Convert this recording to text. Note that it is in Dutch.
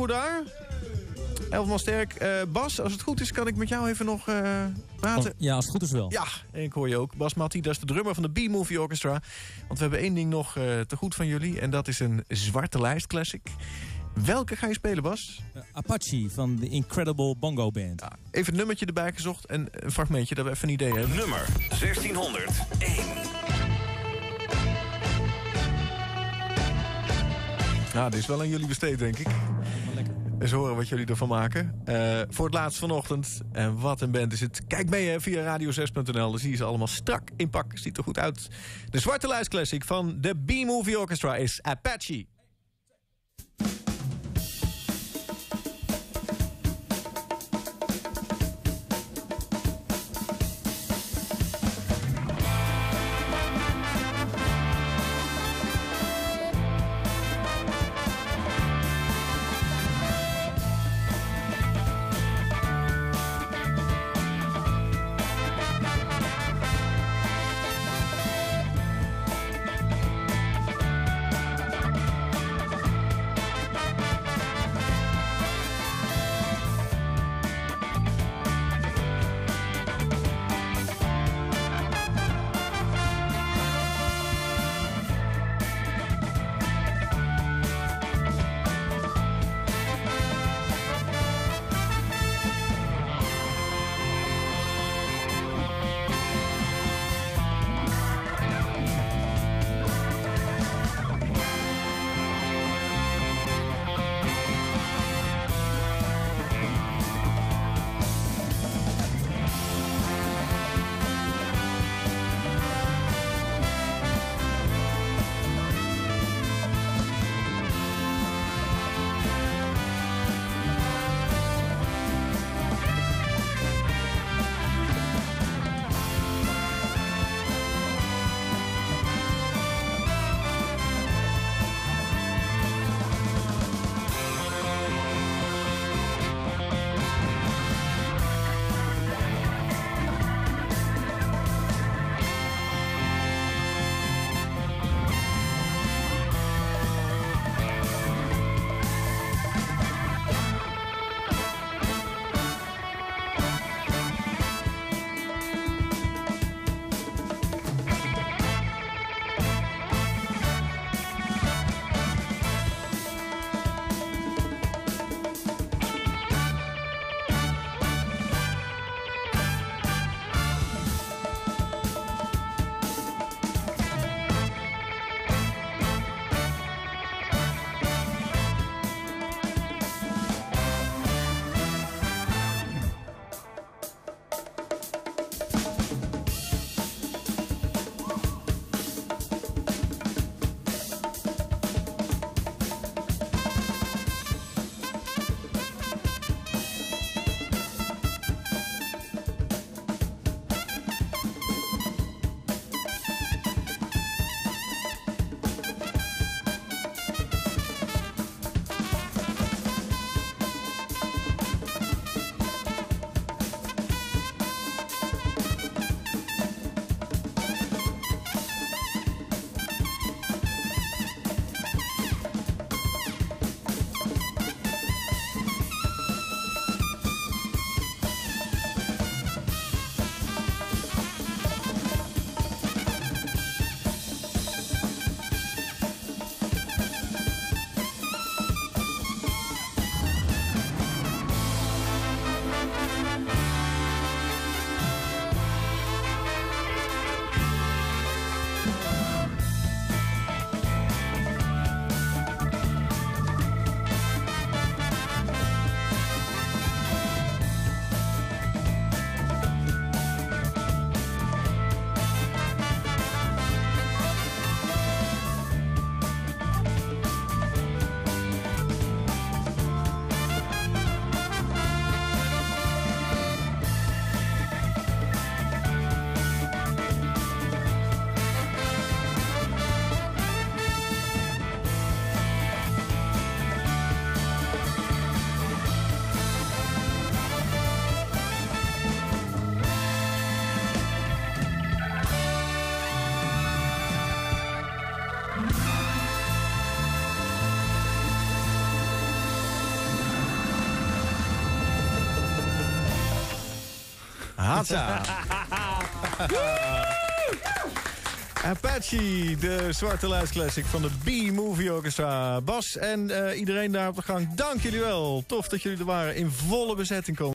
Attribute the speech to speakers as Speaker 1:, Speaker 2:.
Speaker 1: Marco daar? 11 man sterk. Bas, als het goed is, kan ik met jou even nog praten?
Speaker 2: Ja, als het goed is wel.
Speaker 1: Ja, en ik hoor je ook. Bas Matti, dat is de drummer van de B-Movie Orchestra. Want we hebben één ding nog te goed van jullie. En dat is een zwarte lijst classic. Welke ga je spelen, Bas?
Speaker 2: Apache van de Incredible Bongo Band.
Speaker 1: Ja, even het nummertje erbij gezocht en een fragmentje, dat we even een idee hebben.
Speaker 3: Nummer 1601.
Speaker 1: Nou, dit is wel aan jullie besteed, denk ik.
Speaker 2: Lekker.
Speaker 1: Eens horen wat jullie ervan maken. Voor het laatst vanochtend. En wat een band is het. Kijk mee hè, via radio6.nl. Dan zie je ze allemaal strak in pak. Ziet er goed uit. De zwarte lijst classic van de B-Movie Orchestra is Apache. Hatsa. Apache, de Zwarte Lijst Classic van de B-Movie Orchestra. Bas en iedereen daar op de gang, dank jullie wel. Tof dat jullie er waren, in volle bezetting komen.